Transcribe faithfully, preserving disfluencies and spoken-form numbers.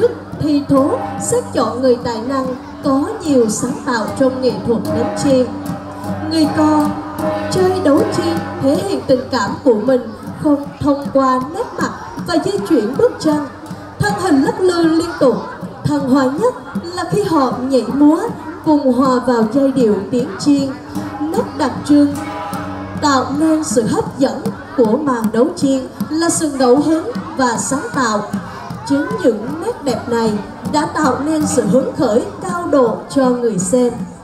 thức thi thố xét chọn người tài năng có nhiều sáng tạo trong nghệ thuật đánh chiêng. Người cò chơi đấu chiêng thể hiện tình cảm của mình không thông qua nét mặt và di chuyển bước chân, thân hình lắc lư liên tục. Thần hòa nhất là khi họ nhảy múa cùng hòa vào giai điệu tiếng chiêng, nét đặc trưng tạo nên sự hấp dẫn của màn đấu chiêng là sự ngẫu hứng và sáng tạo. Chính những nét đẹp này đã tạo nên sự hứng khởi cao độ cho người xem.